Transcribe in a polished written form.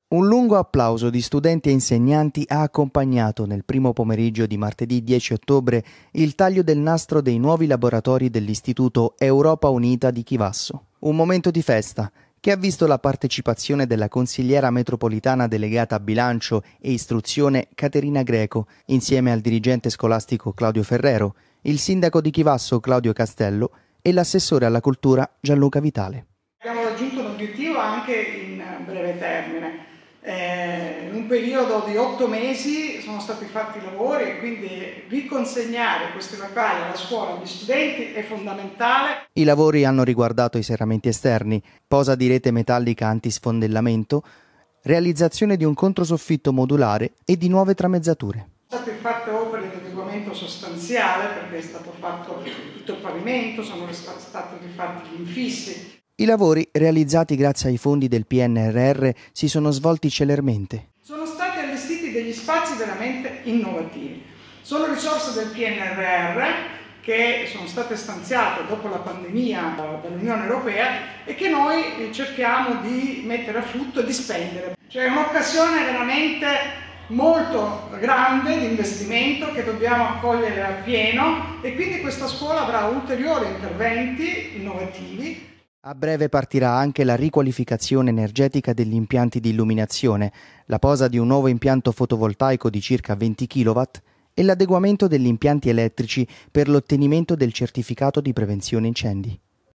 Un lungo applauso di studenti e insegnanti ha accompagnato nel primo pomeriggio di martedì 10 ottobre il taglio del nastro dei nuovi laboratori dell'Istituto Europa Unita di Chivasso. Un momento di festa che ha visto la partecipazione della consigliera metropolitana delegata a bilancio e istruzione Caterina Greco, insieme al dirigente scolastico Claudio Ferrero, il sindaco di Chivasso Claudio Castello e l'assessore alla cultura Gianluca Vitale. Abbiamo raggiunto un obiettivo anche in breve termine. In un periodo di 8 mesi sono stati fatti i lavori e quindi riconsegnare questi locali alla scuola agli studenti è fondamentale. I lavori hanno riguardato i serramenti esterni, posa di rete metallica antisfondellamento, realizzazione di un controsoffitto modulare e di nuove tramezzature. Sono state fatte opere di adeguamento sostanziale perché è stato fatto tutto il pavimento, sono stati rifatti gli infissi. I lavori, realizzati grazie ai fondi del PNRR, si sono svolti celermente. Sono stati allestiti degli spazi veramente innovativi. Sono risorse del PNRR che sono state stanziate dopo la pandemia dall'Unione Europea e che noi cerchiamo di mettere a frutto e di spendere. Cioè è un'occasione veramente molto grande di investimento che dobbiamo accogliere appieno e quindi questa scuola avrà ulteriori interventi innovativi. A breve partirà anche la riqualificazione energetica degli impianti di illuminazione, la posa di un nuovo impianto fotovoltaico di circa 20 kW e l'adeguamento degli impianti elettrici per l'ottenimento del certificato di prevenzione incendi.